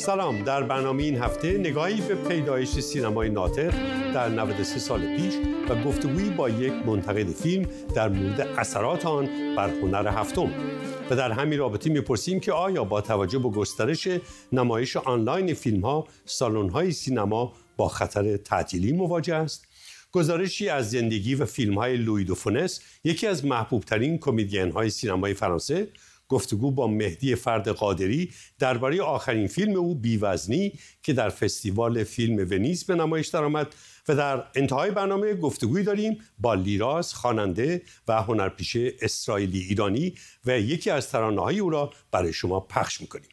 سلام. در برنامه این هفته نگاهی به پیدایش سینمای ناطق در 93 سال پیش و گفتگویی با یک منتقد فیلم در مورد اثرات آن بر هنر هفتم. و در همین رابطه میپرسیم که آیا با توجه به گسترش نمایش آنلاین فیلم‌ها، سالن‌های سینما با خطر تعطیلی مواجه است؟ گزارشی از زندگی و فیلم‌های لویی دو فونس، یکی از محبوب‌ترین کمدین‌های سینمای فرانسه، گفتگو با مهدی فرد قادری درباره آخرین فیلم او بی‌وزنی که در فستیوال فیلم ونیز به نمایش درآمد و در انتهای برنامه گفتگویی داریم با لیراز، خواننده و هنرپیشه اسرائیلی ایرانی و یکی از ترانه‌های او را برای شما پخش می‌کنیم.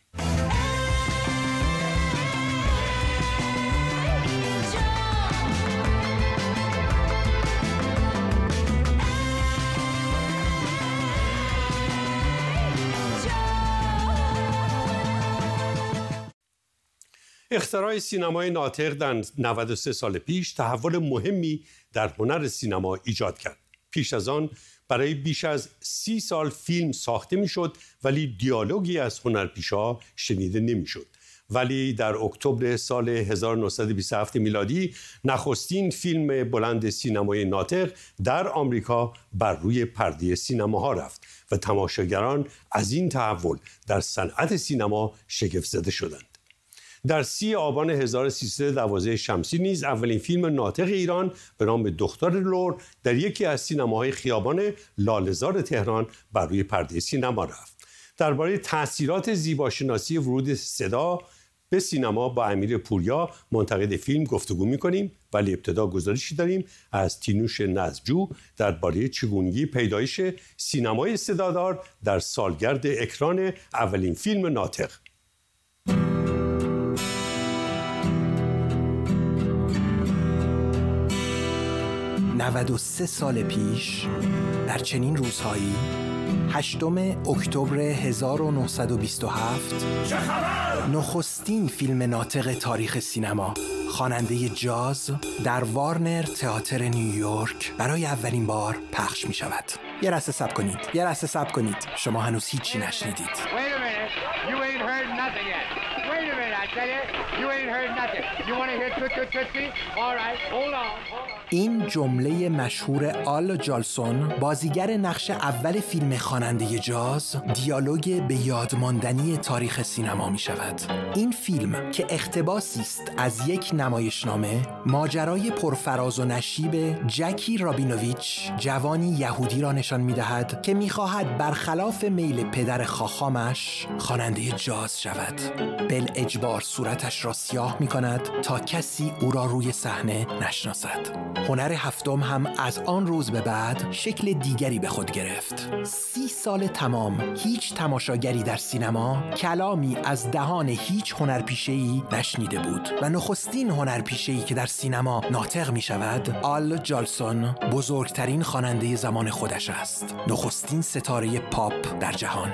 اختراع سینمای ناطق در 93 سال پیش تحول مهمی در هنر سینما ایجاد کرد. پیش از آن برای بیش از 30 سال فیلم ساخته میشد ولی دیالوگی از هنرپیشه‌ها شنیده نمیشد. ولی در اکتبر سال 1927 میلادی نخستین فیلم بلند سینمای ناطق در آمریکا بر روی پرده سینماها رفت و تماشاگران از این تحول در صنعت سینما شگفت‌زده شدند. در 30 آبان 1312 شمسی نیز اولین فیلم ناطق ایران به نام دختر لور در یکی از سینماهای خیابان لاله‌زار تهران بر روی پرده سینما رفت. درباره تأثیرات زیباشناسی ورود صدا به سینما با امیر پوریا منتقد فیلم گفتگو می‌کنیم، ولی ابتدا گزارشی داریم از تینوش نزجو درباره چگونگی پیدایش سینمای صدادار در سالگرد اکران اولین فیلم ناطق. 93 سال پیش در چنین روزهایی 8 اکتبر 1927 نخستین فیلم ناطق تاریخ سینما، خواننده جاز، در وارنر تئاتر نیویورک برای اولین بار پخش می شود. یه لحظه صبر کنید. شما هنوز هیچی نشنیدید. این جمله مشهور آل جالسون، بازیگر نقش اول فیلم خواننده جاز، دیالوگ به یادماندنی تاریخ سینما می شود. این فیلم که اقتباسی است از یک نمایشنامه، ماجرای پرفراز و نشیب جکی رابینوویچ، جوانی یهودی را نشان می دهد که می خواهد برخلاف میل پدر خاخامش خواننده جاز شود. بالاجبار صورتش را سیاه می کند تا کسی او را روی صحنه نشناسد. هنر هفتم هم از آن روز به بعد شکل دیگری به خود گرفت. 30 سال تمام هیچ تماشاگری در سینما کلامی از دهان هیچ هنرپیشه‌ای نشنیده بود و نخستین هنرپیشه‌ای که در سینما ناطق می شود، آل جالسون، بزرگترین خواننده زمان خودش است. نخستین ستاره پاپ در جهان.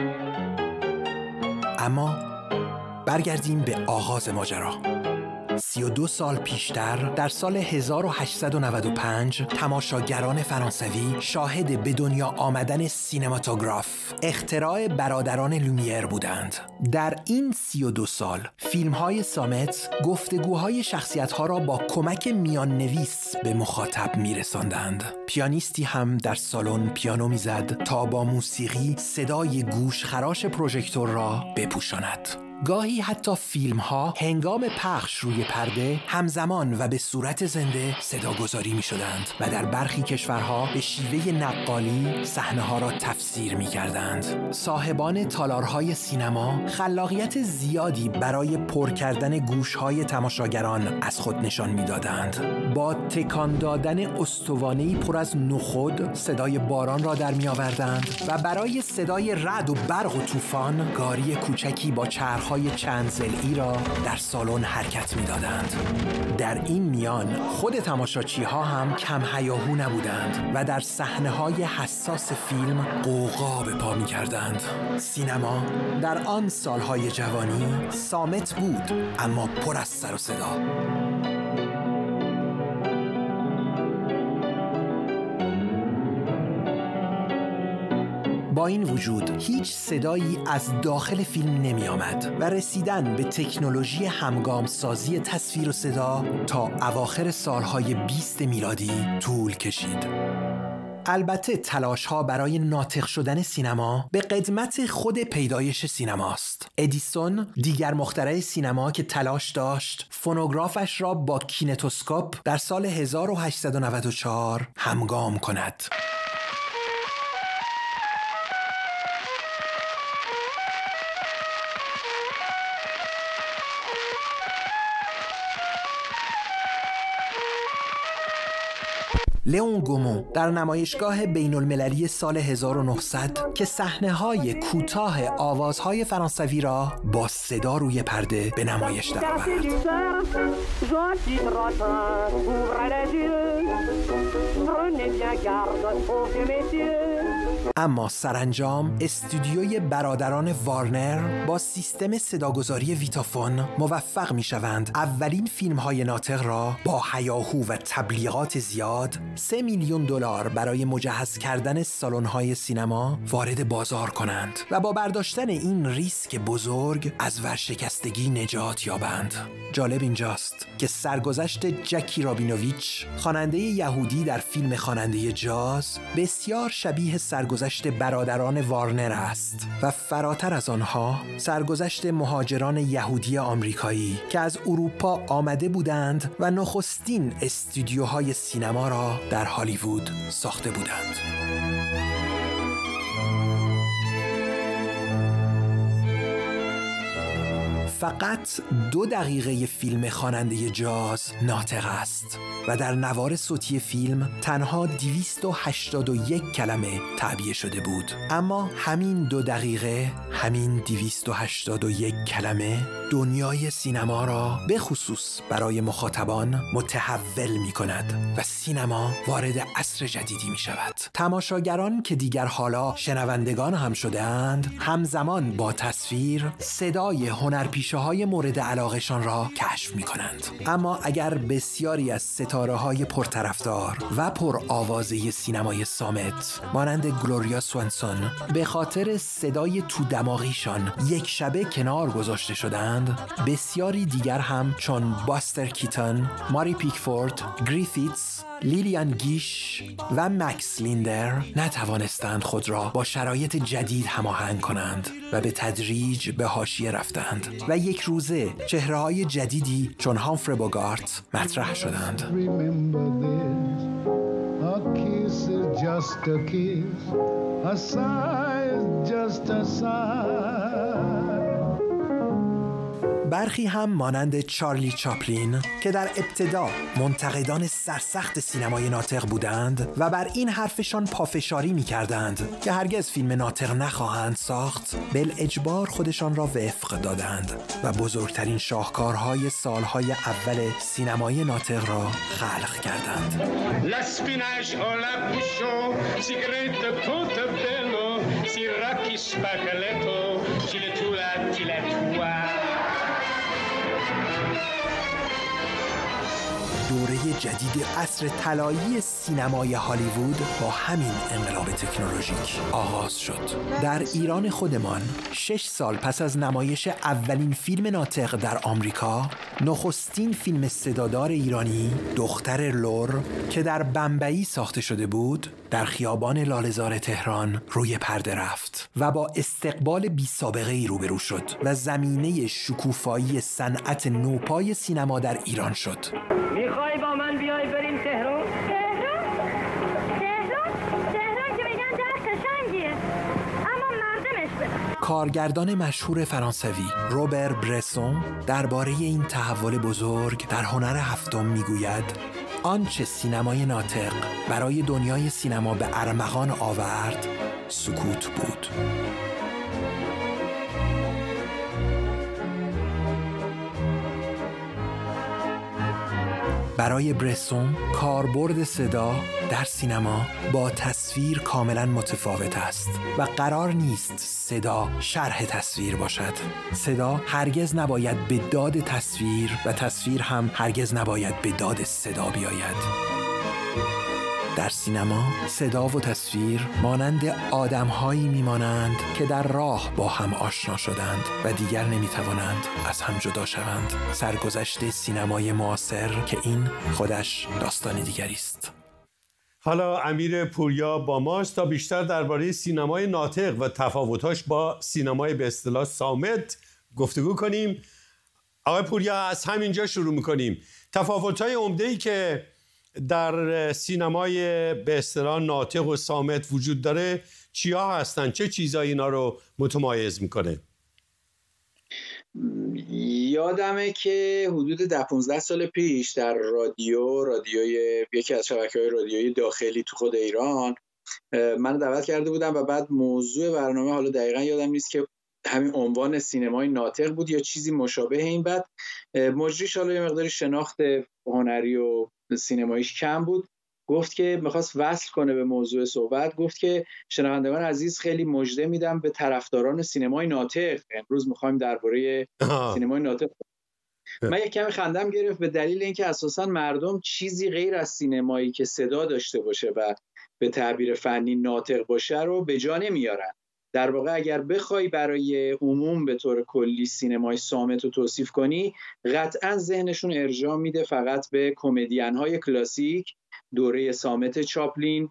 اما برگردیم به آغاز ماجرا. 32 سال پیشتر، در سال 1895 تماشاگران فرانسوی شاهد به دنیا آمدن سینماتوگراف، اختراع برادران لومیر بودند. در این 32 سال فیلم‌های صامت گفتگوهای شخصیت‌ها را با کمک میان نویس به مخاطب می‌رساندند. پیانیستی هم در سالن پیانو می‌زد تا با موسیقی صدای گوش خراش پروژکتور را بپوشاند. گاهی حتی فیلم‌ها هنگام پخش روی پرده همزمان و به صورت زنده صداگذاری می‌شدند و در برخی کشورها به شیوه نقالی صحنه‌ها را تفسیر می‌کردند. صاحبان تالارهای سینما خلاقیت زیادی برای پر کردن گوش‌های تماشاگران از خود نشان می‌دادند. با تکان دادن استوانه‌ای پر از نخود صدای باران را در می‌آوردند و برای صدای رعد و برق و طوفان گاری کوچکی با چرخ چند ضلعی را در سالن حرکت می‌دادند. در این میان خود تماشاچی‌ها هم کم هیاهو نبودند و در صحنه‌های حساس فیلم غوغا به پا می‌کردند. سینما در آن سالهای جوانی صامت بود، اما پر از سر و صدا. با این وجود هیچ صدایی از داخل فیلم نمی آمد و رسیدن به تکنولوژی همگام سازی تصویر و صدا تا اواخر سالهای 20 میلادی طول کشید. البته تلاش‌ها برای ناطق شدن سینما به قدمت خود پیدایش سینماست. ادیسون، دیگر مخترع سینما که تلاش داشت فونوگرافش را با کینتوسکوپ در سال 1894 همگام کند. لئون گومو در نمایشگاه بین المللی سال 1900 که صحنه‌های کوتاه آوازهای فرانسوی را با صدا روی پرده به نمایش درآورد. اما سرانجام استودیوی برادران وارنر با سیستم صداگذاری ویتافون موفق می‌شوند اولین فیلم‌های ناطق را با هیاهو و تبلیغات زیاد 3 میلیون دلار برای مجهز کردن سالن‌های سینما وارد بازار کنند و با برداشتن این ریسک بزرگ از ورشکستگی نجات یابند. جالب اینجاست که سرگذشت جکی رابینوویچ، خواننده یهودی در فیلم خواننده جاز، بسیار شبیه سرگذشت برادران وارنر است و فراتر از آنها سرگذشت مهاجران یهودی آمریکایی که از اروپا آمده بودند و نخستین استودیوهای سینما را در هالیوود ساخته بودند. فقط 2 دقیقه فیلم خواننده جاز ناطق است و در نوار صوتی فیلم تنها 281 کلمه تعبیه شده بود. اما همین 2 دقیقه، همین 281 کلمه دنیای سینما را به خصوص برای مخاطبان متحول می کند و سینما وارد عصر جدیدی می شود. تماشاگران که دیگر حالا شنوندگان هم شده‌اند، همزمان با تصویر صدای هنرپیشه‌های مورد علاقه‌شان را کشف می کنند. اما اگر بسیاری از ستاره‌های پرطرفدار و پر آوازه سینمای صامت مانند گلوریا سوانسون به خاطر صدای تو دماغیشان یک شبه کنار گذاشته شدند، بسیاری دیگر هم چون باستر کیتن، ماری پیکفورد، گریفیتس، لیلیان گیش و مکس لیندر نتوانستند خود را با شرایط جدید هماهنگ کنند و به تدریج به حاشیه رفتند و یک روزه چهره‌های جدیدی چون هامفری بوگارت مطرح شدند. برخی هم مانند چارلی چاپلین که در ابتدا منتقدان سرسخت سینمای ناطق بودند و بر این حرفشان پافشاری می کردند که هرگز فیلم ناطق نخواهند ساخت، بالاجبار خودشان را وفق دادند و بزرگترین شاهکارهای سالهای اول سینمای ناطق را خلق کردند. دوره جدید عصر طلایی سینمای هالیوود با همین انقلاب تکنولوژیک آغاز شد. در ایران خودمان 6 سال پس از نمایش اولین فیلم ناطق در آمریکا، نخستین فیلم صدادار ایرانی دختر لور که در بمبئی ساخته شده بود، در خیابان لاله‌زار تهران روی پرده رفت و با استقبال بی‌سابقه‌ای روبرو شد و زمینه شکوفایی صنعت نوپای سینما در ایران شد. میخوای با من بیای بریم تهران؟ تهران که میگن در قشنگیه، اما مردمش بده. کارگردان مشهور فرانسوی روبر برسون درباره این تحول بزرگ در هنر هفتم میگوید: آنچه سینمای ناطق برای دنیای سینما به ارمغان آورد سکوت بود. برای برسون کاربرد صدا در سینما با تصویر کاملا متفاوت است و قرار نیست صدا شرح تصویر باشد. صدا هرگز نباید به داد تصویر و تصویر هم هرگز نباید به داد صدا بیاید. در سینما صدا و تصویر مانند آدم‌هایی می‌مانند که در راه با هم آشنا شدند و دیگر نمی‌توانند از هم جدا شوند. سرگذشت سینمای معاصر که این خودش داستان دیگری است. حالا امیر پوریا با ماست تا بیشتر درباره سینمای ناطق و تفاوتاش با سینمای به اصطلاح صامت گفتگو کنیم. آقای پوریا، از همینجا شروع می‌کنیم. تفاوت‌های عمده‌ای که در سینمای به اصطلاح ناطق و صامت وجود داره چیا هستن؟ چه چیزایی اینا رو متمایز میکنه؟ یادمه که حدود 10-15 سال پیش در رادیوی یکی از شبکه‌های رادیویی داخلی تو خود ایران من دعوت کرده بودم و بعد موضوع برنامه، حالا دقیقا یادم نیست که همین عنوان سینمای ناطق بود یا چیزی مشابه این. بعد مجریش حالا یه مقداری شناخت هنری و سینماییش کم بود، گفت که میخواست وصل کنه به موضوع صحبت. گفت که شنوندگان عزیز خیلی مژده میدم به طرفداران سینمای ناطق، امروز میخوایم درباره سینمای ناطق. من یک کمی خندم گرفت به دلیل اینکه اساساً مردم چیزی غیر از سینمایی که صدا داشته باشه و به تعبیر فنی ناطق باشه رو به جا نمیارن. در واقع اگر بخوای برای عموم به طور کلی سینمای صامت رو توصیف کنی، قطعاً ذهنشون ارجاع میده فقط به کمدین‌های کلاسیک، دوره صامت چاپلین،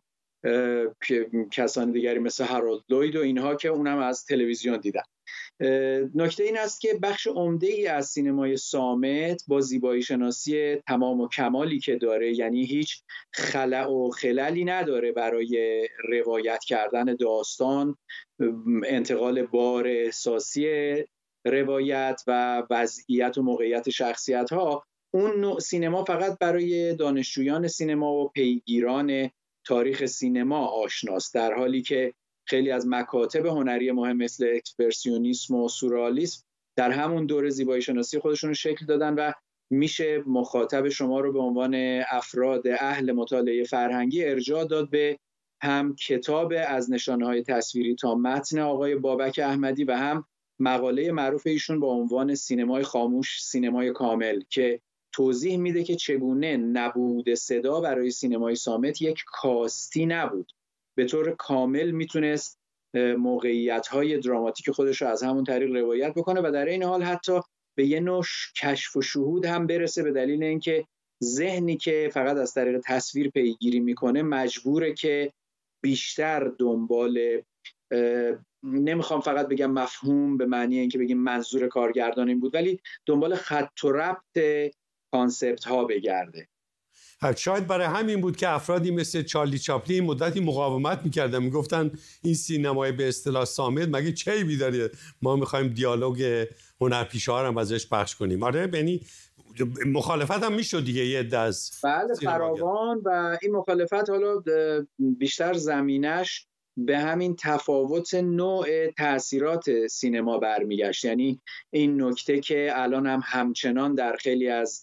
کسان دیگری مثل هارولد لوید و اینها که اونم از تلویزیون دیدن. نکته این است که بخش عمده‌ای از سینمای صامت با زیبایی شناسی تمام و کمالی که داره، یعنی هیچ خلأ و خللی نداره برای روایت کردن داستان، انتقال بار احساسی روایت و وضعیت و موقعیت شخصیت‌ها. اون نوع سینما فقط برای دانشجویان سینما و پیگیران تاریخ سینما آشناست، در حالی که خیلی از مکاتب هنری مهم مثل اکسپرسیونیسم و سورئالیسم در همون دوره زیبایی شناسی خودشون شکل دادن و میشه مخاطب شما رو به عنوان افراد اهل مطالعه فرهنگی ارجاع داد به هم کتاب از نشانه‌های تصویری تا متن آقای بابک احمدی و هم مقاله معروف ایشون با عنوان سینمای خاموش، سینمای کامل، که توضیح میده که چگونه نبود صدا برای سینمای صامت یک کاستی نبود، به طور کامل میتونست موقعیت‌های دراماتیک خودش رو از همون طریق روایت بکنه و در این حال حتی به یه نوع کشف و شهود هم برسه، به دلیل اینکه ذهنی که فقط از طریق تصویر پیگیری میکنه مجبوره که بیشتر دنبال، نمیخوام فقط بگم مفهوم به معنی اینکه بگیم منظور کارگردان این بود، ولی دنبال خط و ربط کانسپت ها بگرده. شاید برای همین بود که افرادی مثل چارلی چاپلین مدتی مقاومت میکردن، میگفتن این سینمای به اصطلاح صامت مگه چه عیبی داره، ما میخوایم دیالوگ هنرپیشه‌ها هم ازش پخش کنیم. آره، یعنی مخالفت هم میشد دیگه یه عده از بله فراوان، و این مخالفت حالا بیشتر زمینش به همین تفاوت نوع تأثیرات سینما برمیگشت. یعنی این نکته که الان هم همچنان در خیلی از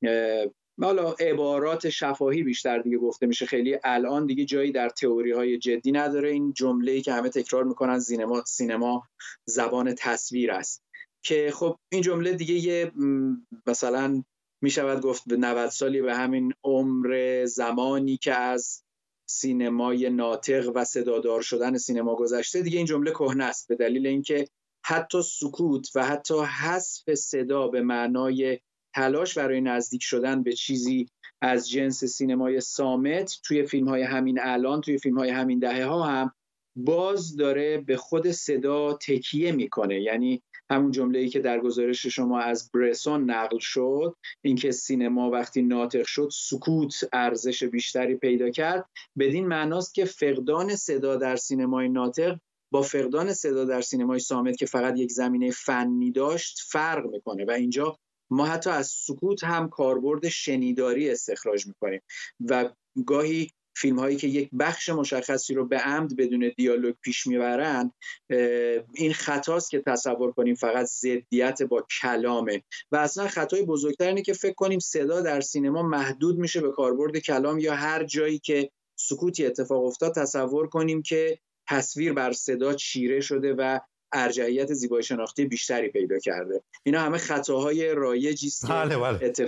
حالا عبارات شفاهی بیشتر دیگه گفته میشه، خیلی الان دیگه جایی در تئوری‌های جدی نداره، این جمله‌ای که همه تکرار میکنن سینما زبان تصویر است، که خب این جمله دیگه یه مثلا میشود گفت به 90 سالی به همین عمر زمانی که از سینمای ناطق و صدادار شدن سینما گذشته، دیگه این جمله کهنه است، به دلیل اینکه حتی سکوت و حتی حذف صدا به معنای تلاش برای نزدیک شدن به چیزی از جنس سینمای صامت توی فیلم‌های همین الان، توی فیلم‌های همین دهه‌ها هم باز داره به خود صدا تکیه میکنه. یعنی همون جمله‌ای که در گزارش شما از برسون نقل شد، اینکه سینما وقتی ناطق شد سکوت ارزش بیشتری پیدا کرد، بدین معناست که فقدان صدا در سینمای ناطق با فقدان صدا در سینمای صامت که فقط یک زمینه فنی داشت فرق میکنه و اینجا ما حتی از سکوت هم کاربرد شنیداری استخراج میکنیم و گاهی فیلم هایی که یک بخش مشخصی رو به عمد بدون دیالوگ پیش میبرن، این خطاست که تصور کنیم فقط ضدیت با کلامه و اصلا خطای بزرگتر اینه که فکر کنیم صدا در سینما محدود میشه به کاربرد کلام، یا هر جایی که سکوتی اتفاق افتاد تصور کنیم که تصویر بر صدا چیره شده و ارجحیت زیبایی شناختی بیشتری پیدا کرده. اینا همه خطاهای رایجی است. بله.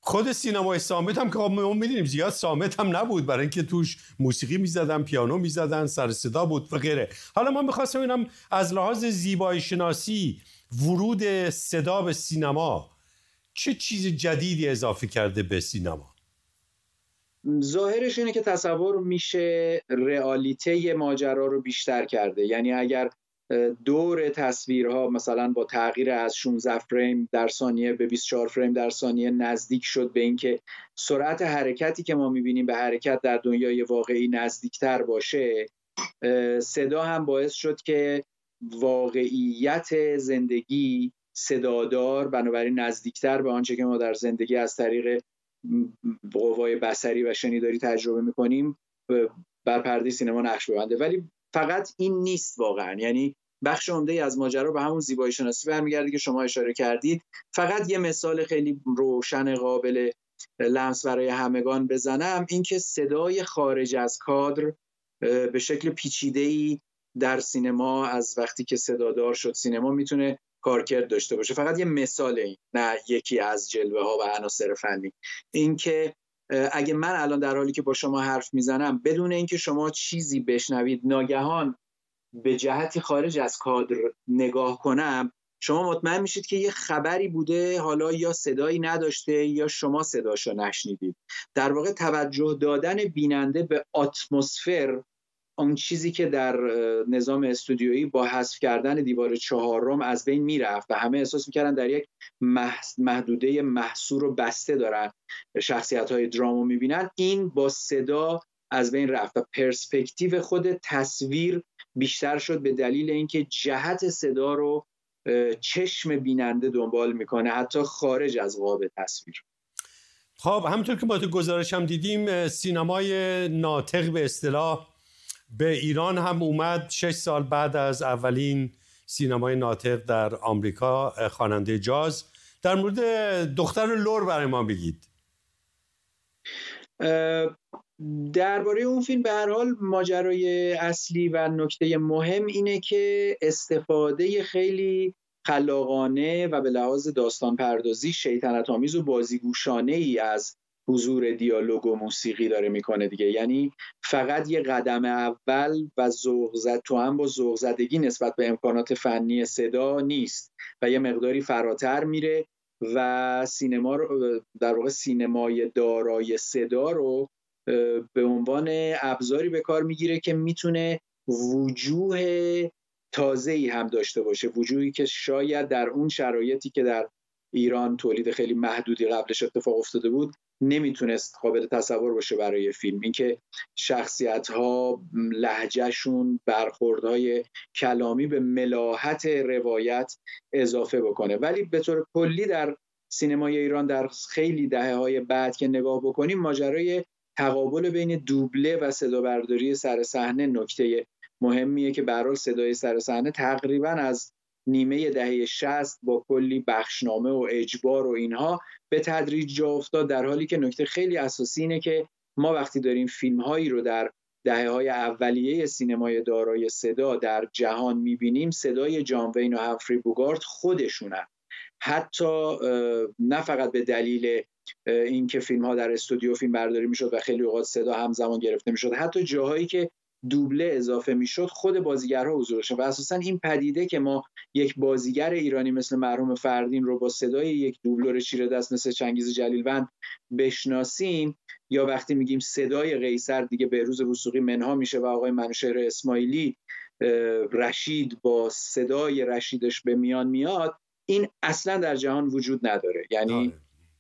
خود سینمای صامت هم که ما می‌دونیم زیاد صامت هم نبود، برای اینکه توش موسیقی می‌زدن، پیانو می‌زدن، سر صدا بود و غیره. حالا من می‌خواستم ببینم از لحاظ زیبایی شناسی ورود صدا به سینما چه چیز جدیدی اضافه کرده به سینما؟ ظاهرش اینه که تصور میشه رئالیته ماجرا رو بیشتر کرده. یعنی اگر دور تصویرها مثلا با تغییر از 16 فریم در ثانیه به 24 فریم در ثانیه نزدیک شد به اینکه سرعت حرکتی که ما میبینیم به حرکت در دنیای واقعی نزدیکتر باشه، صدا هم باعث شد که واقعیت زندگی صدادار، بنابراین نزدیکتر به آنچه که ما در زندگی از طریق قوای بصری و شنیداری تجربه میکنیم بر پرده سینما نقش ببنده. ولی فقط این نیست واقعا، یعنی بخش عمده از ماجرا به همون زیبایی شناسی برمیگرده که شما اشاره کردید. فقط یه مثال خیلی روشن قابل لمس برای همگان بزنم، این که صدای خارج از کادر به شکل پیچیده‌ای در سینما از وقتی که صدادار شد سینما میتونه کارکرد داشته باشه. فقط یه مثال، این نه یکی از جلوه ها و عناصر فنی. این که اگه من الان در حالی که با شما حرف میزنم بدون اینکه شما چیزی بشنوید ناگهان به جهتی خارج از کادر نگاه کنم، شما مطمئن میشید که یه خبری بوده، حالا یا صدایی نداشته یا شما صداشو نشنیدید. در واقع توجه دادن بیننده به اتمسفر، اون چیزی که در نظام استودیویی با حذف کردن دیوار چهارم از بین میرفت و همه احساس میکردن در یک محدوده محصور و بسته دارن شخصیت‌های درامو میبینن، این با صدا از بین رفت و پرسپکتیو خود تصویر بیشتر شد به دلیل اینکه جهت صدا رو چشم بیننده دنبال میکنه حتی خارج از قاب تصویر. خب همونطور که با تو گزارش هم دیدیم سینمای ناطق به اصطلاح به ایران هم اومد 6 سال بعد از اولین سینمای ناطق در آمریکا، خواننده جاز. در مورد دختر لور برای ما بگید. درباره اون فیلم به هر حال ماجرای اصلی و نکته مهم اینه که استفاده خیلی خلاقانه و به لحاظ داستان پردازی شیطنت آمیز و بازیگوشانه ای از حضور دیالوگ و موسیقی داره میکنه دیگه. یعنی فقط یه قدم اول و تو هم با ذوق زدگی نسبت به امکانات فنی صدا نیست و یه مقداری فراتر میره و سینما رو در واقع سینمای دارای صدا رو به عنوان ابزاری به کار میگیره که میتونه وجوه تازه‌ای هم داشته باشه، وجوهی که شاید در اون شرایطی که در ایران تولید خیلی محدودی قبلش اتفاق افتاده بود نمیتونست قابل تصور باشه برای فیلم. اینکه شخصیت‌ها لهجهشون برخوردهای کلامی به ملاحت روایت اضافه بکنه. ولی به طور کلی در سینمای ایران در خیلی دهه‌های بعد که نگاه بکنیم ماجرای تقابل بین دوبله و صدا برداری سر صحنه نکته مهمیه که به هر حال صدای سر صحنه تقریباً از نیمه دهه 60 با کلی بخشنامه و اجبار و اینها به تدریج جا افتاد، در حالی که نکته خیلی اساسی اینه که ما وقتی داریم فیلم‌هایی رو در دهه‌های اولیه سینمای دارای صدا در جهان می‌بینیم، صدای جان وین و همفری بوگارت خودشونن. حتی نه فقط به دلیل اینکه فیلم‌ها در استودیو فیلم برداری می‌شد و خیلی اوقات صدا همزمان گرفته می‌شد، حتی جاهایی که دوبله اضافه میشد خود بازیگرها حضور داشتن و اساساً این پدیده که ما یک بازیگر ایرانی مثل مرحوم فردین رو با صدای یک دوبلور چیره دست مثل چنگیز جلیلوند بشناسیم، یا وقتی میگیم صدای قیصر دیگه بهروز وثوقی منها میشه و آقای منوشهر اسماعیلی رشید با صدای رشیدش به میان میاد، این اصلا در جهان وجود نداره. یعنی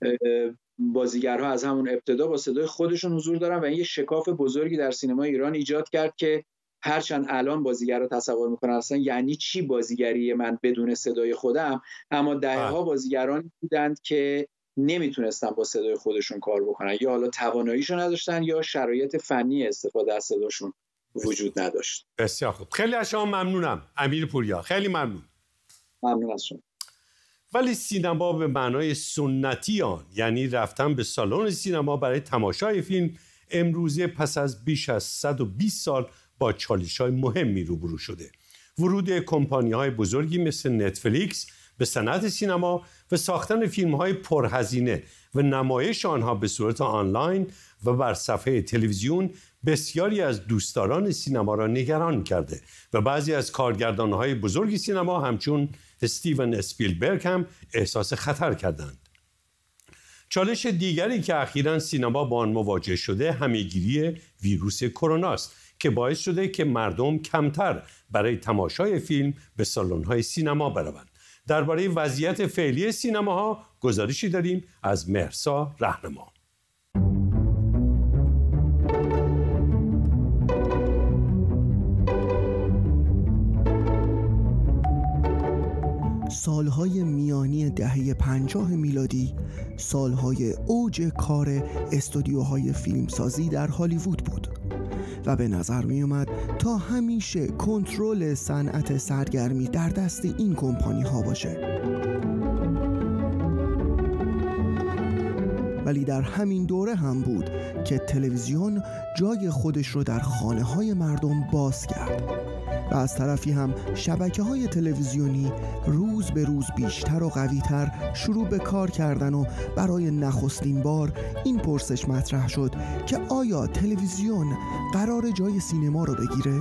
بازیگرها از همون ابتدا با صدای خودشون حضور دارن و این یه شکاف بزرگی در سینما ایران ایجاد کرد که هرچند الان بازیگرا تصور میکنن اصلا یعنی چی بازیگری من بدون صدای خودم، اما دهه‌ها بازیگران بودند که نمیتونستن با صدای خودشون کار بکنن، یا حالا تواناییشو نداشتن یا شرایط فنی استفاده از صداشون وجود نداشت. بسیار خوب، خیلی از شما ممنونم امیر پوریا، خیلی ممنون. ممنون از شما. ولی سینما به معنای سنتی آن، یعنی رفتن به سالن سینما برای تماشای فیلم، امروزه پس از بیش از 120 سال با چالش‌های مهمی روبرو شده. ورود کمپانی‌های بزرگی مثل نتفلیکس به صنعت سینما و ساختن فیلم‌های پرهزینه و نمایش آنها به صورت آنلاین و بر صفحه تلویزیون بسیاری از دوستداران سینما را نگران کرده و بعضی از کارگردان‌های بزرگ سینما همچون استیون اسپیلبرگ هم احساس خطر کردند. چالش دیگری که اخیراً سینما با آن مواجه شده همه‌گیری ویروس کرونا است که باعث شده که مردم کمتر برای تماشای فیلم به سالن‌های سینما بروند. درباره وضعیت فعلی سینماها گزارشی داریم از مهرسا رهنما. سالهای میانی دهه 50 میلادی سالهای اوج کار استودیوهای فیلمسازی در هالیوود بود و به نظر می اومد تا همیشه کنترل صنعت سرگرمی در دست این کمپانی ها باشه. ولی در همین دوره هم بود که تلویزیون جای خودش رو در خانه های مردم باز کرد و از طرفی هم شبکه‌های تلویزیونی روز به روز بیشتر و قوی‌تر شروع به کار کردن و برای نخستین بار این پرسش مطرح شد که آیا تلویزیون قرار جای سینما رو بگیره؟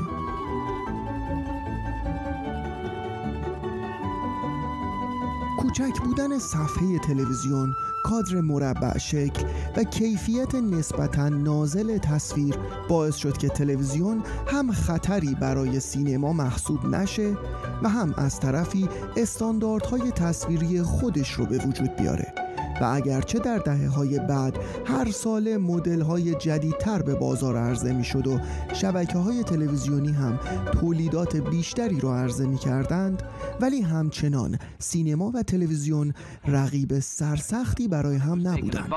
کوچک بودن صفحه تلویزیون، کادر مربع شکل و کیفیت نسبتاً نازل تصویر باعث شد که تلویزیون هم خطری برای سینما محسوب نشه و هم از طرفی استانداردهای تصویری خودش رو به وجود بیاره و اگرچه در دهه‌های بعد هر سال مدل‌های جدیدتر به بازار عرضه می‌شد و شبکه‌های تلویزیونی هم تولیدات بیشتری رو عرضه می‌کردند، ولی همچنان سینما و تلویزیون رقیب سرسختی برای هم نبودند.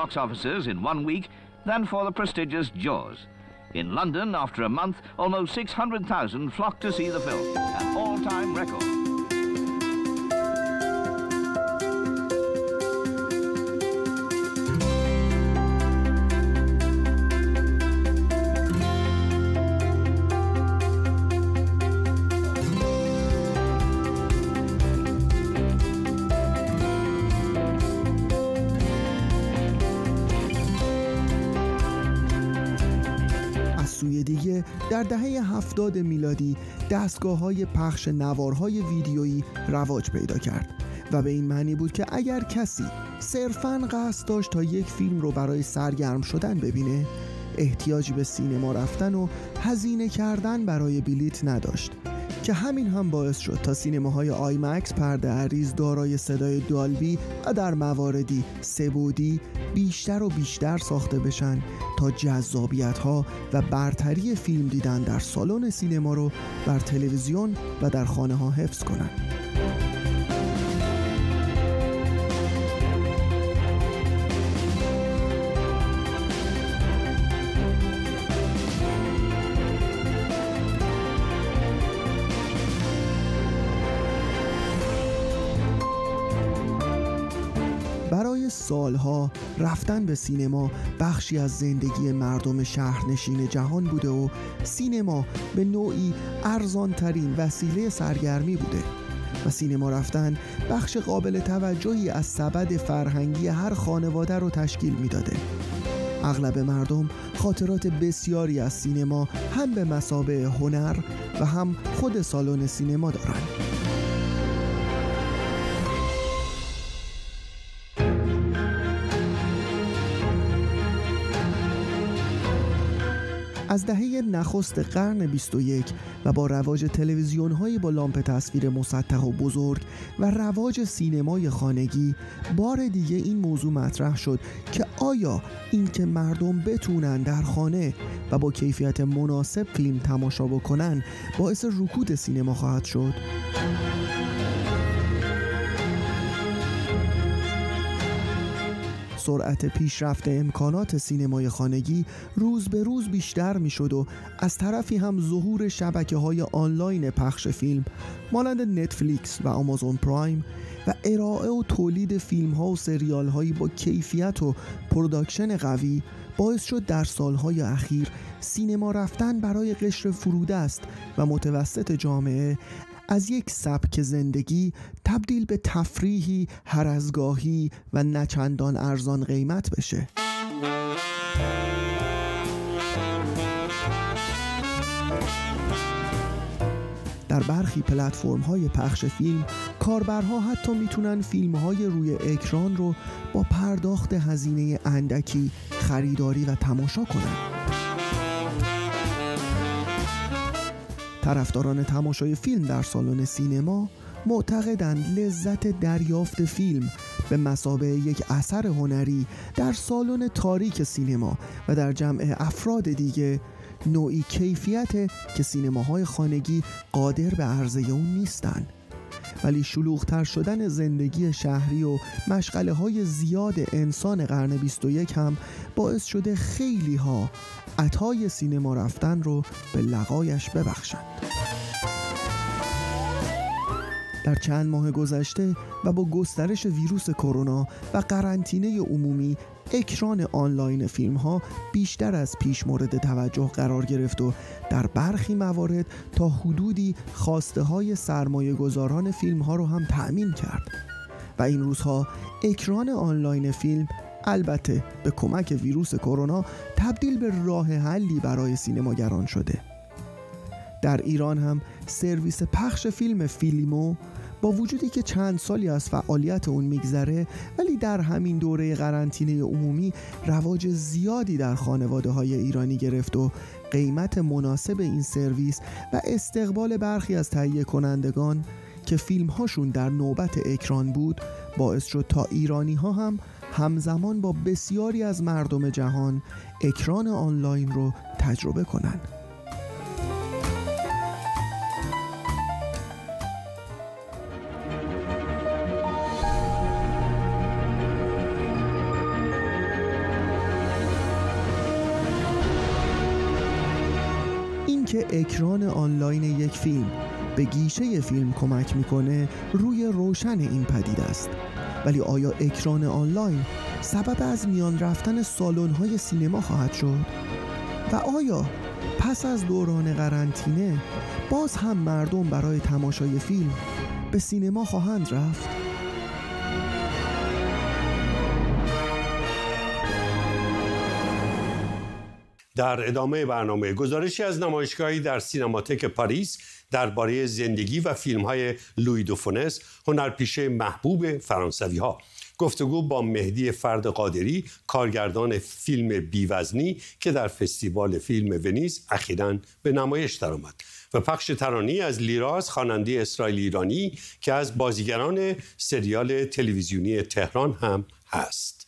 In London, after a month, almost 600,000 flocked to see the film, an all-time record. دیگه در دهه 70 میلادی دستگاه‌های پخش نوارهای ویدیویی رواج پیدا کرد و به این معنی بود که اگر کسی صرفاً قصد داشت تا یک فیلم رو برای سرگرم شدن ببینه، احتیاجی به سینما رفتن و هزینه کردن برای بلیت نداشت، که همین هم باعث شد تا سینماهای آیمکس پرده عریض دارای صدای دالبی و در مواردی سه‌بعدی بیشتر و بیشتر ساخته بشن تا جذابیت‌ها و برتری فیلم دیدن در سالن سینما رو بر تلویزیون و در خانه‌ها حفظ کنن. برای سالها رفتن به سینما بخشی از زندگی مردم شهرنشین جهان بوده و سینما به نوعی ارزان‌ترین وسیله سرگرمی بوده و سینما رفتن بخش قابل توجهی از سبد فرهنگی هر خانواده رو تشکیل میداده. اغلب مردم خاطرات بسیاری از سینما هم به مثابه هنر و هم خود سالن سینما دارن. از دهه نخست قرن 21 و با رواج تلویزیون‌های با لامپ تصویر مسطح و بزرگ و رواج سینمای خانگی، بار دیگه این موضوع مطرح شد که آیا این که مردم بتونن در خانه و با کیفیت مناسب فیلم تماشا بکنن باعث رکود سینما خواهد شد؟ سرعت پیشرفت امکانات سینمای خانگی روز به روز بیشتر می شد و از طرفی هم ظهور شبکه‌های آنلاین پخش فیلم مانند نتفلیکس و آمازون پرایم و ارائه و تولید فیلم‌ها و سریال‌هایی با کیفیت و پروداکشن قوی باعث شد در سالهای اخیر سینما رفتن برای قشر فرودست و متوسط جامعه از یک سبک زندگی تبدیل به تفریحی هرزگاهی و نچندان ارزان قیمت بشه. در برخی پلتفرم‌های پخش فیلم، کاربرها حتی میتونن فیلم‌های روی اکران رو با پرداخت هزینه اندکی خریداری و تماشا کنن. طرفداران تماشای فیلم در سالن سینما معتقدند لذت دریافت فیلم به مثابه یک اثر هنری در سالن تاریک سینما و در جمع افراد دیگه نوعی کیفیت که سینماهای خانگی قادر به عرضه اون نیستن. ولی شلوغ‌تر شدن زندگی شهری و مشغله‌های زیاد انسان قرن 21 هم باعث شده خیلی ها عطای سینما رفتن رو به لقایش ببخشند. در چند ماه گذشته و با گسترش ویروس کرونا و قرنطینه عمومی، اکران آنلاین فیلم ها بیشتر از پیش مورد توجه قرار گرفت و در برخی موارد تا حدودی خواسته های سرمایه گذاران فیلم ها رو هم تأمین کرد. و این روزها اکران آنلاین فیلم البته به کمک ویروس کرونا تبدیل به راه حلی برای سینماگران شده. در ایران هم سرویس پخش فیلم فیلیمو با وجودی که چند سالی از فعالیت اون میگذره، ولی در همین دوره قرنطینه عمومی رواج زیادی در خانواده‌های ایرانی گرفت و قیمت مناسب این سرویس و استقبال برخی از تهیه کنندگان که فیلم‌هاشون در نوبت اکران بود باعث شد تا ایرانی‌ها هم همزمان با بسیاری از مردم جهان اکران آنلاین رو تجربه کنن. که اکران آنلاین یک فیلم به گیشه فیلم کمک میکنه روی روشن این پدیده است. ولی آیا اکران آنلاین سبب از میان رفتن سالن‌های سینما خواهد شد؟ و آیا پس از دوران قرنطینه باز هم مردم برای تماشای فیلم به سینما خواهند رفت؟ در ادامه برنامه گزارشی از نمایشگاهی در سینماتک پاریس درباره زندگی و فیلم‌های لویی دو فونس، هنرپیشه محبوب فرانسوی‌ها. گفتگو با مهدی فرد قادری، کارگردان فیلم بی‌وزنی که در فستیوال فیلم ونیز اخیراً به نمایش درآمد، و پخش ترانه‌ای از لیراز، خواننده اسرائیلی ایرانی که از بازیگران سریال تلویزیونی تهران هم هست.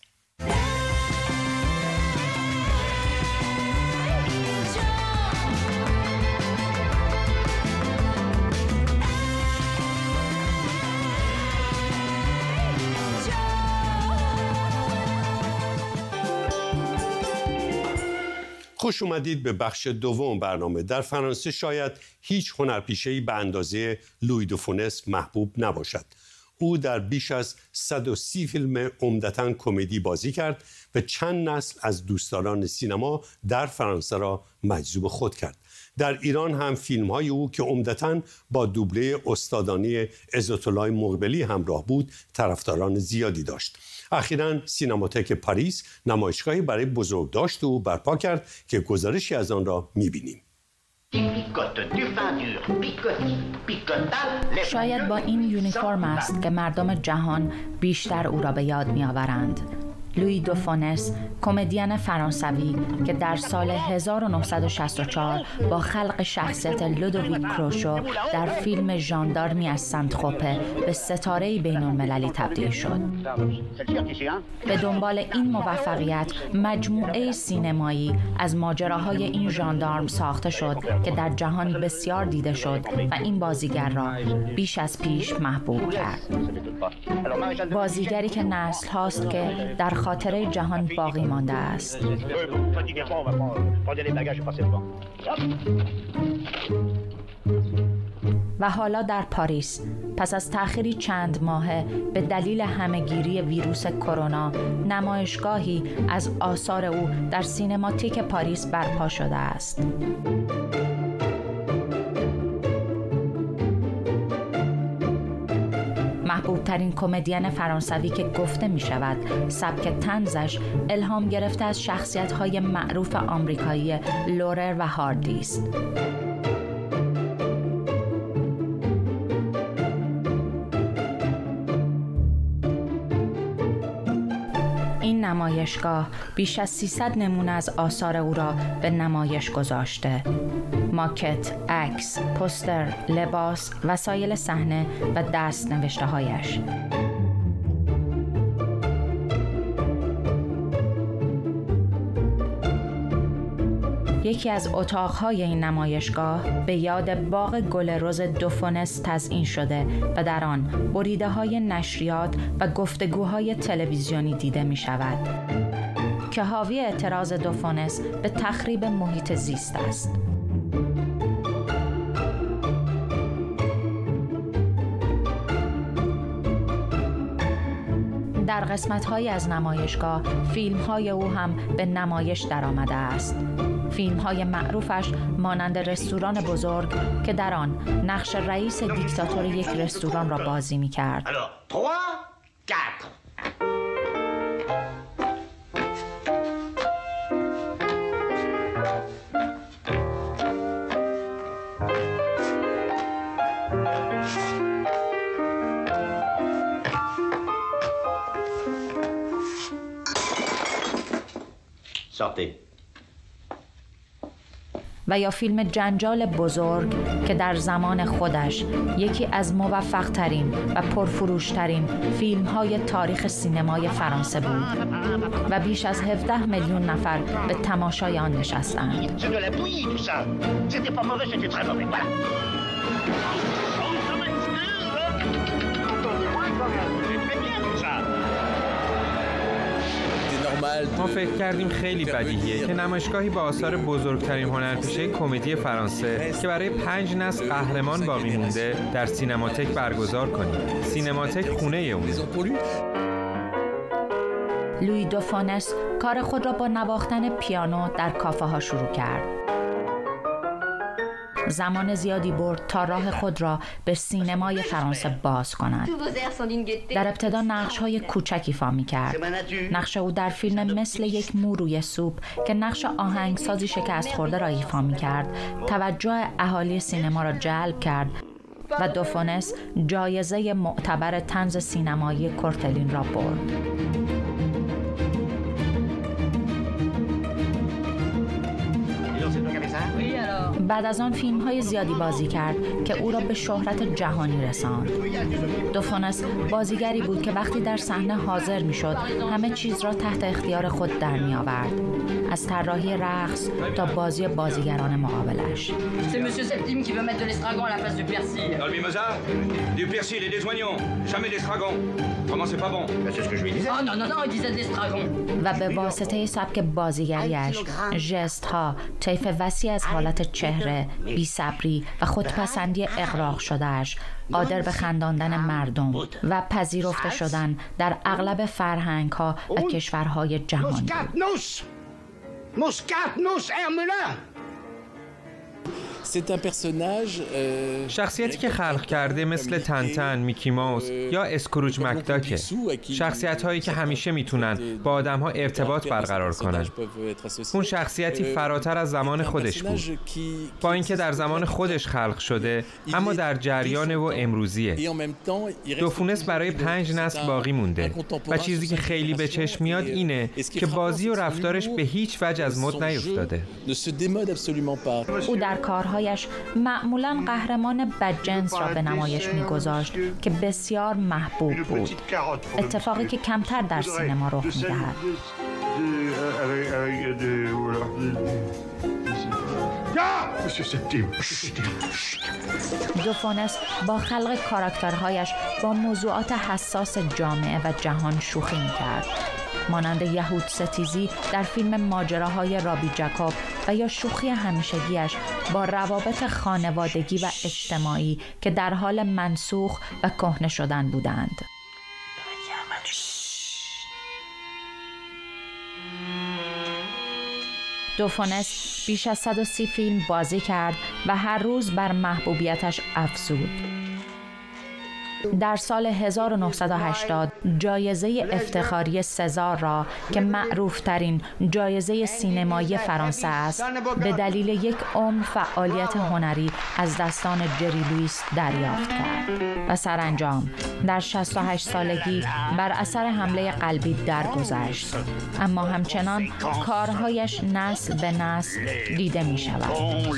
خوش اومدید به بخش دوم برنامه. در فرانسه شاید هیچ هنرپیشه‌ای به اندازه لویی دو فونس محبوب نباشد. او در بیش از 130 فیلم عمدتاً کمدی بازی کرد و چند نسل از دوستداران سینما در فرانسه را مجذوب خود کرد. در ایران هم فیلم‌های او که عمدتاً با دوبله استادانه عزت‌الله مقبلی همراه بود طرفداران زیادی داشت. اخیراً سینماتک پاریس نمایشگاهی برای بزرگداشت او برپا کرد که گزارشی از آن را می‌بینیم. شاید با این یونیفرم است که مردم جهان بیشتر او را به یاد می‌آورند. لویی دو فونس، کمدین فرانسوی که در سال 1964 با خلق شخصیت لودویک کروشو در فیلم ژاندارمی از سنت خوپه به ستاره‌ای بین‌المللی تبدیل شد. به دنبال این موفقیت مجموعه سینمایی از ماجراهای این ژاندارم ساخته شد که در جهان بسیار دیده شد و این بازیگر را بیش از پیش محبوب کرد. بازیگری که نسل هاست که در خاطره جهان باقی مانده است. و حالا در پاریس پس از تأخیری چند ماهه به دلیل همهگیری ویروس کرونا نمایشگاهی از آثار او در سینماتیک پاریس برپا شده است. محبوب ترین کمدین فرانسوی که گفته می شود سبک طنزش الهام گرفته از شخصیت‌های معروف آمریکایی لورر و هاردی است. این نمایشگاه بیش از 300 نمونه از آثار او را به نمایش گذاشته. ماکت، عکس، پوستر، لباس، وسایل صحنه و دست‌نوشته‌هایش. یکی از اتاق‌های این نمایشگاه به یاد باغ گل رز دوفونس تزیین شده و در آن بریده‌های نشریات و گفتگوهای تلویزیونی دیده می‌شود که حاوی اعتراض دوفونس به تخریب محیط زیست است. در قسمت‌هایی از نمایشگاه فیلم‌های او هم به نمایش درآمده است. فیلم‌های معروفش مانند رستوران بزرگ که در آن نقش رئیس دیکتاتور یک رستوران را بازی می‌کرد. و یا فیلم جنجال بزرگ که در زمان خودش یکی از موفق‌ترین و پرفروش‌ترین فیلم‌های تاریخ سینمای فرانسه بود و بیش از 17 میلیون نفر به تماشای آن نشستند. ما فکر کردیم خیلی بدیهیه که نمایشگاهی با آثار بزرگترین هنرپیشه کمدی فرانسه که برای 5 نسل قهرمان باقی مونده در سینماتک برگزار کنیم. سینماتک خونه اونه. لویی دوفونس کار خود را با نواختن پیانو در کافه ها شروع کرد. زمان زیادی برد تا راه خود را به سینمای فرانسه باز کند. در ابتدا نقش‌های کوچکی ایفا می‌کرد. نقش او در فیلم مثل یک مو روی سوپ که نقش آهنگسازی شکست خورده را ایفا می‌کرد، توجه اهالی سینما را جلب کرد و دوفونس جایزه معتبر طنز سینمایی کورتلین را برد. بعد از آن فیلم‌های زیادی بازی کرد که او را به شهرت جهانی رساند. دوفونس بازیگری بود که وقتی در صحنه حاضر می‌شد همه چیز را تحت اختیار خود در می‌آورد، از طراحی رقص تا بازی بازیگران مقابلش. و به واسطه سبک بازیگریش، ژست‌ها، طیف وسیع از حالت چهره، بی‌صبری و خودپسندی اغراق شدهش قادر به خنداندن مردم و پذیرفته شدن در اغلب فرهنگ‌ها و کشورهای جهانی بود. شخصیتی که خلق کرده مثل تنتن، میکی ماوس یا اسکروج مکداکه. شخصیت هایی که همیشه میتونن با آدم ها ارتباط برقرار کنن. اون شخصیتی فراتر از زمان خودش بود، با اینکه در زمان خودش خلق شده اما در جریان و امروزیه. دوفونس برای 5 نسل باقی مونده و چیزی که خیلی به چشم میاد اینه که بازی و رفتارش به هیچ وجه از مد نیفتاده. او در کارهایش معمولاً قهرمان بدجنس را به نمایش می‌گذاشت که بسیار محبوب بود، اتفاقی که کمتر در سینما رخ می‌دهد. دوفونس با خلق کاراکترهایش با موضوعات حساس جامعه و جهان شوخی می‌کرد، مانند یهود ستیزی در فیلم ماجراهای رابی جکوب و یا شوخی همیشگیش با روابط خانوادگی و اجتماعی که در حال منسوخ و کهنه شدن بودند. دوفونس بیش از 130 فیلم بازی کرد و هر روز بر محبوبیتش افزود. در سال 1980 جایزه افتخاری سزار را که معروفترین جایزه سینمایی فرانسه است به دلیل یک عمر فعالیت هنری از دستان جری لوئیس دریافت کرد و سرانجام در 68 سالگی بر اثر حمله قلبی درگذشت، اما همچنان کارهایش نسل به نسل دیده می شود.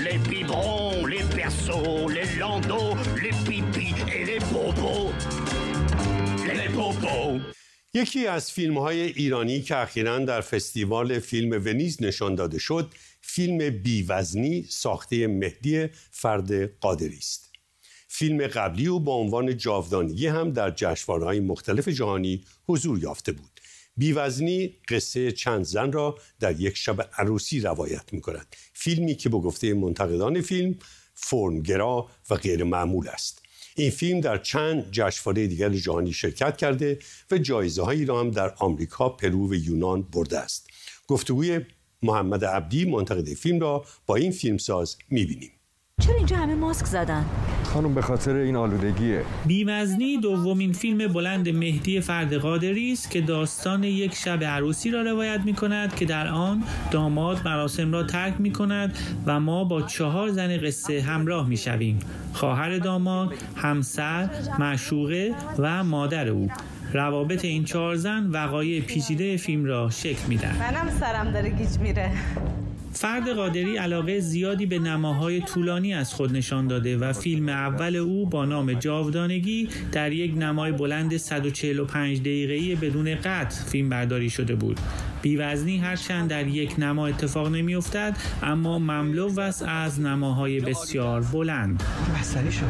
یکی از فیلم‌های ایرانی که اخیراً در فستیوال فیلم ونیز نشان داده شد، فیلم بی‌وزنی ساخته مهدی فرد قادری است. فیلم قبلی او با عنوان جاودانگی هم در جشنواره‌های مختلف جهانی حضور یافته بود. بی‌وزنی قصه چند زن را در یک شب عروسی روایت می‌کند. فیلمی که به گفته منتقدان فیلم فرمگرا و غیر معمول است. این فیلم در چند جشنواره دیگر جهانی شرکت کرده و جایزه‌هایی را هم در آمریکا، پرو و یونان برده است. گفتگوی محمد عبدی منتقد فیلم را با این فیلمساز می‌بینیم. چرا اینجا همه ماسک زدن؟ خانم به خاطر این آلودگیه. بی‌وزنی دومین فیلم بلند مهدی فرد قادری است که داستان یک شب عروسی را روایت می‌کند که در آن داماد مراسم را ترک می‌کند و ما با 4 زن قصه همراه می‌شویم: خواهر داماد، همسر، معشوقه و مادر او. روابط این 4 زن وقایع پیچیده فیلم را شکل می‌دهند. منم سرم داره گیج میره. فرد قادری علاقه زیادی به نماهای طولانی از خود نشان داده و فیلم اول او با نام جاودانگی در یک نمای بلند 145 دقیقه‌ای بدون قطع فیلم برداری شده بود. بی‌وزنی هرچند در یک نما اتفاق نمی‌افتد، اما مملو است از نماهای بسیار بلند. بستری شد.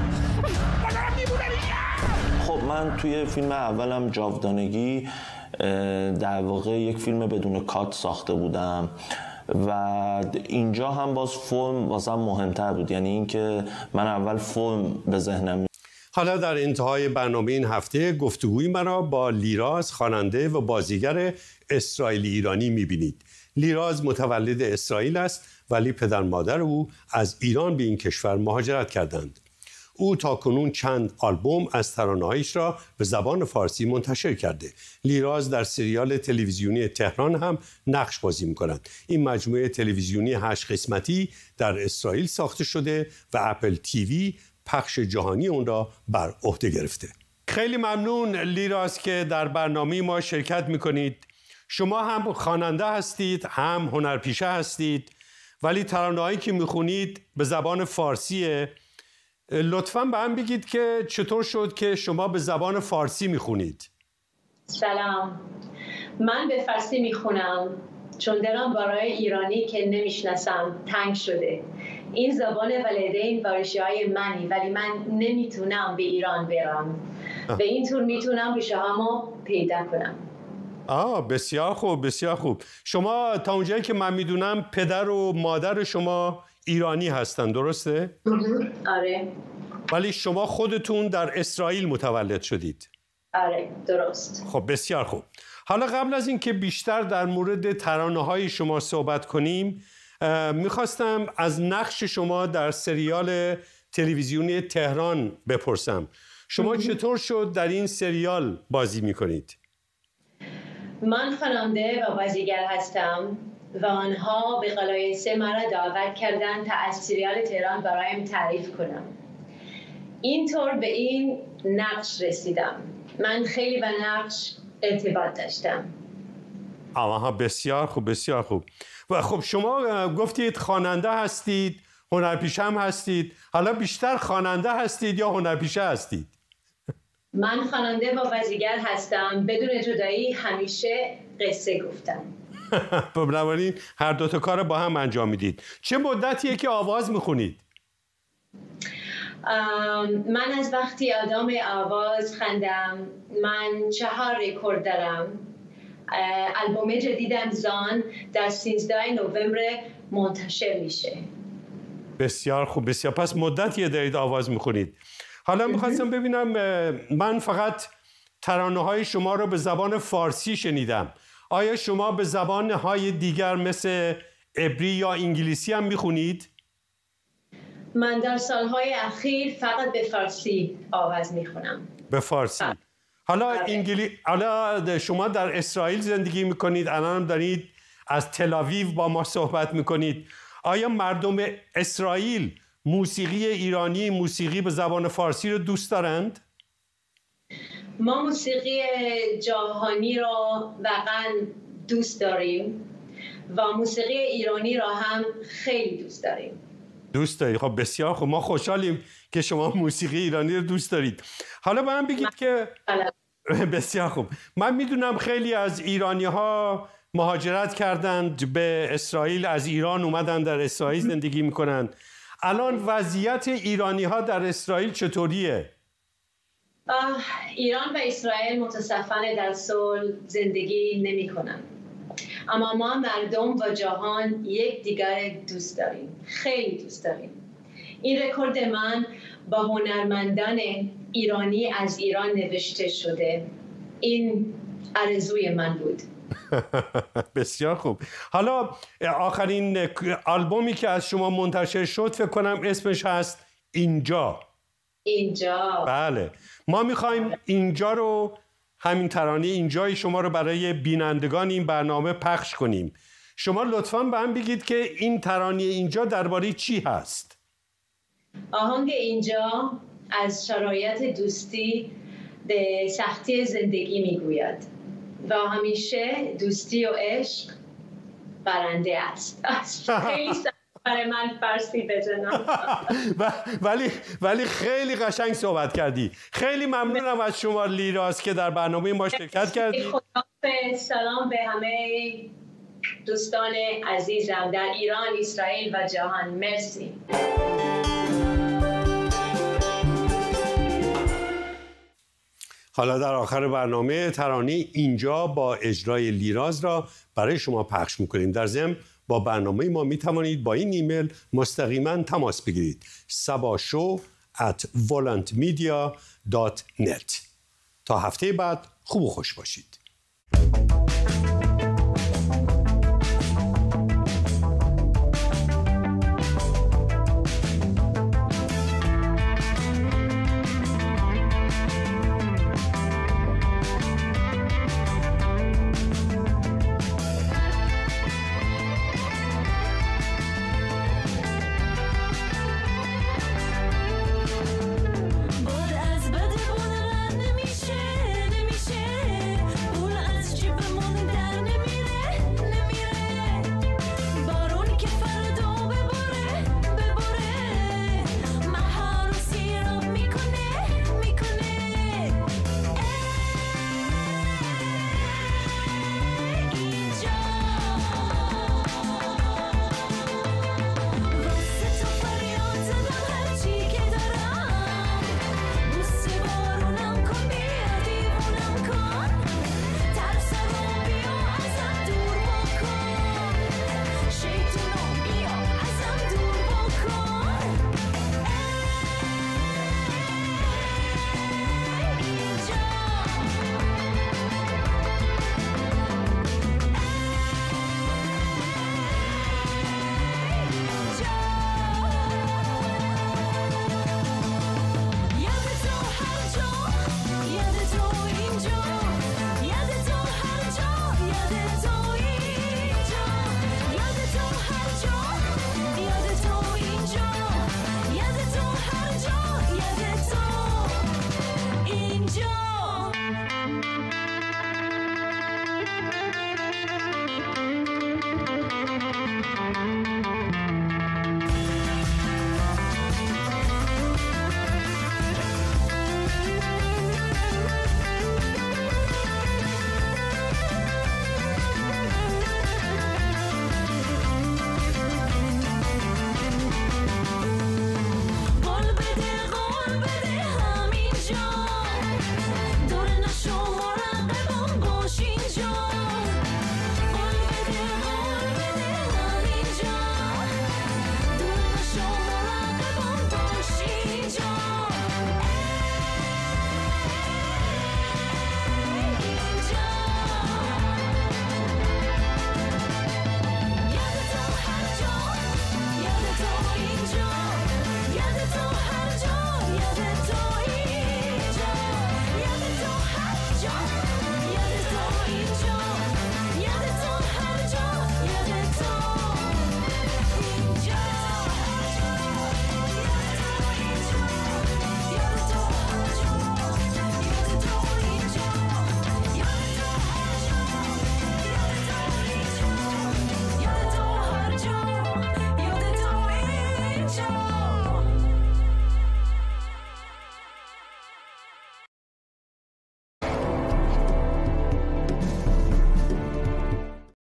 خب من توی فیلم اولم جاودانگی در واقع یک فیلم بدون کات ساخته بودم و اینجا هم باز فرم واسم مهمتر بود، یعنی اینکه من اول فرم به ذهنم. حالا در انتهای برنامه این هفته گفتگوی مرا با لیراز، خواننده و بازیگر اسرائیلی ایرانی می‌بینید. لیراز متولد اسرائیل است ولی پدر مادر او از ایران به این کشور مهاجرت کردند. او تاکنون چند آلبوم از ترانه‌هایش را به زبان فارسی منتشر کرده. لیراز در سریال تلویزیونی تهران هم نقش بازی می‌کند. این مجموعه تلویزیونی 8 قسمتی در اسرائیل ساخته شده و اپل تیوی پخش جهانی اون را بر عهده گرفته. خیلی ممنون لیراز که در برنامه ما شرکت می‌کنید. شما هم خواننده هستید، هم هنرپیشه هستید، ولی ترانه‌هایی که می‌خونید به زبان فارسیه. لطفاً به هم بگید که چطور شد که شما به زبان فارسی میخونید؟ سلام، من به فارسی میخونم چون دلم برای ایرانی که نمیشناسم تنگ شده. این زبان والدین و ریشه‌های منی، ولی من نمیتونم به ایران برم. به این طور میتونم ریشه‌هامو پیدا کنم. بسیار خوب، بسیار خوب. شما تا اونجایی که من میدونم پدر و مادر شما ایرانی هستن، درسته؟ آره. ولی شما خودتون در اسرائیل متولد شدید. آره، درست. خب بسیار خوب. حالا قبل از اینکه بیشتر در مورد ترانه‌های شما صحبت کنیم، میخواستم از نقش شما در سریال تلویزیونی تهران بپرسم. شما چطور شد در این سریال بازی میکنید؟ من خواننده و بازیگر هستم و آنها به قلایسه مرا دعوت کردند تا از سریال تهران برایم تعریف کنم. اینطور به این نقش رسیدم. من خیلی به نقش ارتباط داشتم. بسیار خوب، بسیار خوب. و خب شما گفتید خواننده هستید، هنرپیشه هم هستید. حالا بیشتر خواننده هستید یا هنرپیشه هستید؟ من خواننده و بازیگر هستم. بدون جدایی همیشه قصه گفتم. بنابراین هر دو تا کار با هم انجام میدید. چه مدتیه که آواز میخونید؟ من از وقتی آدم آواز خواندم. من 4 رکورد دارم. آلبوم جدیدم زان در 13 نوامبر منتشر میشه. بسیار خوب، بسیار. پس مدتیه دارید آواز میخونید. حالا میخواستم ببینم، من فقط ترانه‌های شما رو به زبان فارسی شنیدم. آیا شما به زبان‌های دیگر مثل عبری یا انگلیسی هم میخونید؟ من در سالهای اخیر فقط به فارسی آواز میخونم. به فارسی. حالا شما در اسرائیل زندگی میکنید، الان دارید از تل آویو با ما صحبت میکنید. آیا مردم اسرائیل موسیقی ایرانی، موسیقی به زبان فارسی رو دوست دارند؟ ما موسیقی جهانی را واقعا دوست داریم و موسیقی ایرانی را هم خیلی دوست داریم. دوست دارید؟ خب بسیار خوب، ما خوشحالیم که شما موسیقی ایرانی رو دوست دارید. حالا به من بگید که بسیار خوب، من میدونم خیلی از ایرانی ها مهاجرت کردند به اسرائیل، از ایران اومدن در اسرائیل زندگی میکنن. الان وضعیت ایرانی ها در اسرائیل چطوریه؟ ایران و اسرائیل متاسفانه در صلح زندگی نمی کنن. اما ما مردم و جهان یک دیگر دوست داریم، خیلی دوست داریم. این رکورد من با هنرمندان ایرانی از ایران نوشته شده. این آرزوی من بود. بسیار خوب. حالا آخرین آلبومی که از شما منتشر شد فکر کنم اسمش هست اینجا. بله، ما میخوایم اینجا رو، همین ترانه اینجای شما رو برای بینندگان این برنامه پخش کنیم. شما لطفاً به هم بگید که این ترانه اینجا درباره چی هست؟ آهنگ اینجا از شرایط دوستی به سختی زندگی میگوید و همیشه دوستی و عشق برنده است. خیلی برای من فارسی بزنم ولی خیلی قشنگ صحبت کردی. خیلی ممنونم از شما لیراز که در برنامه ما شرکت کردی. سلام به همه دوستان عزیزم در ایران، اسرائیل و جهان. مرسی. حالا در آخر برنامه ترانه اینجا با اجرای لیراز را برای شما پخش میکنیم. در ضمن با برنامه ما میتوانید با این ایمیل مستقیما تماس بگیرید: sabashow@volantmedia.net. تا هفته بعد خوب و خوش باشید.